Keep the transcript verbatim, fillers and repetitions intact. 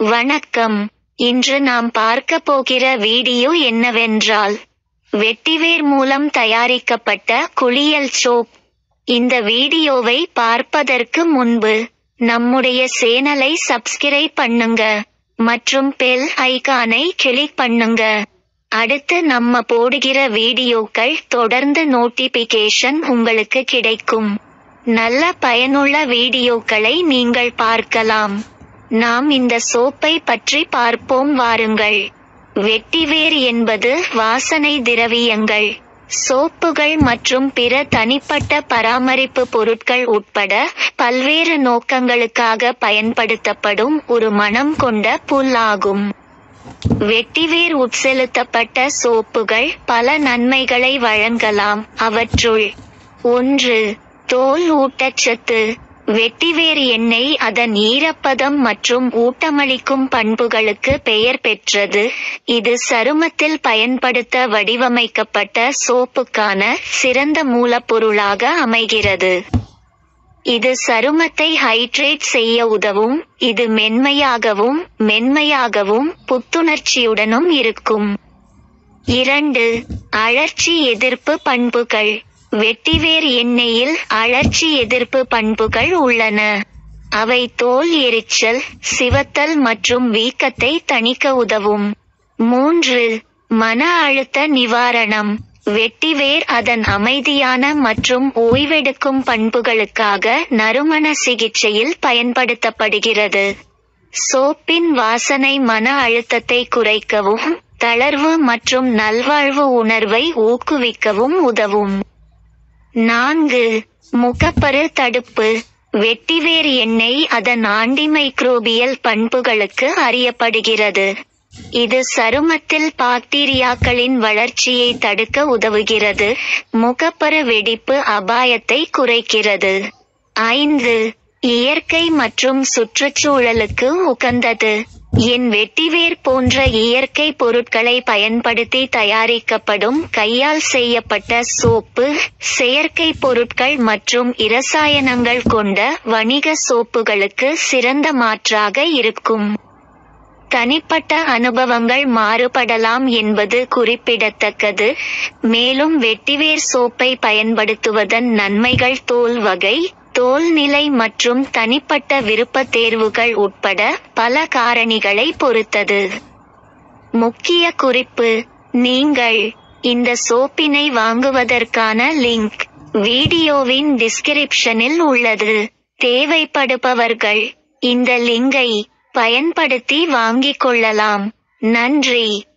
வணக்கம். இன்று நாம் பார்க்க போகிற வீடியோ என்னவென்றால், வெட்டிவேர் மூலம் தயாரிக்கப்பட்ட குளியல் சோப். இந்த வீடியோவை பார்ப்பதற்கு முன்பு நம்முடைய சேனலை சப்ஸ்கிரைப் பண்ணுங்க மற்றும் பெல் ஐகானை கிளிக் பண்ணுங்க. அடுத்து நம்ம போடுகிற வீடியோக்கள் தொடர்ந்து நோட்டிபிகேஷன் உங்களுக்கு கிடைக்கும். நல்ல பயனுள்ள வீடியோக்களை நீங்கள் பார்க்கலாம். நாம் இந்த சோப்பை பற்றி பார்ப்போம் வாருங்கள். வெட்டிவேர் என்பது வாசனை திரவியங்கள், சோப்புகள் மற்றும் பிற தனிப்பட்ட பராமரிப்பு பொருட்கள் உட்பட பல்வேறு நோக்கங்களுக்காக பயன்படுத்தப்படும் ஒரு மணம் கொண்ட புல் ஆகும். வெட்டிவேர் உட்செலுத்தப்பட்ட சோப்புகள் பல நன்மைகளை வழங்கலாம். அவற்றுள் ஒன்று, தோல் ஊட்டச்சத்து. வெட்டிவேர் எண்ணெய் அதன் ஈரப்பதம் மற்றும் ஊட்டமளிக்கும் பண்புகளுக்கு பெயர் பெற்றது. இது சருமத்தில் பயன்படுத்த வடிவமைக்கப்பட்ட சோப்புக்கான சிறந்த மூலப்பொருளாக அமைகிறது. இது சருமத்தை ஹைட்ரேட் செய்ய உதவும். இது மென்மையாகவும் மென்மையாகவும் புத்துணர்ச்சியுடனும் இருக்கும். இரண்டு, அழற்சி எதிர்ப்பு பண்புகள். வெட்டிவேர் எண்ணெயில் அழற்சி எதிர்ப்பு பண்புகள் உள்ளன. அவை தோல் எரிச்சல், சிவத்தல் மற்றும் வீக்கத்தை தணிக்க உதவும். மூன்று, மன அழுத்த நிவாரணம். வெட்டிவேர் அதன் அமைதியான மற்றும் ஓய்வெடுக்கும் பண்புகளுக்காக நறுமண சிகிச்சையில் பயன்படுத்தப்படுகிறது. சோப்பின் வாசனை மன அழுத்தத்தை குறைக்கவும், தளர்வு மற்றும் நல்வாழ்வு உணர்வை ஊக்குவிக்கவும் உதவும். நான்கு, முகப்பரு தடுப்பு. வெட்டிவேர் எண்ணெய் அதன் ஆன்டிமைக்ரோபியல் பண்புகளுக்கு அறியப்படுகிறது. இது சருமத்தில் பாக்டீரியாக்களின் வளர்ச்சியை தடுக்க உதவுகிறது, முகப்பரு வெடிப்பு அபாயத்தை குறைக்கிறது. ஐந்து, இயற்கை மற்றும் சுற்றுச்சூழலுக்கு உகந்தது. என் வெட்டிவேர் போன்ற இயற்கை பொருட்களை பயன்படுத்தி தயாரிக்கப்படும் கையால் செய்யப்பட்ட சோப்பு, செயற்கை பொருட்கள் மற்றும் இரசாயனங்கள் கொண்ட வணிக சோப்புகளுக்கு சிறந்த மாற்றாக இருக்கும். தனிப்பட்ட அனுபவங்கள் மாறுபடலாம் என்பது குறிப்பிடத்தக்கது. மேலும் வெட்டிவேர் சோப்பை பயன்படுத்துவதன் நன்மைகள் தோல் வகை, தோல் நிலை மற்றும் தனிப்பட்ட விருப்ப தேர்வுகள் உட்பட பல காரணிகளை பொறுத்தது. முக்கிய குறிப்பு: நீங்கள் இந்த சோப்பினை வாங்குவதற்கான லிங்க் வீடியோவின் டிஸ்கிரிப்ஷனில் உள்ளது. தேவைப்படுபவர்கள் இந்த லிங்கை பயன்படுத்தி வாங்கிக் கொள்ளலாம். நன்றி.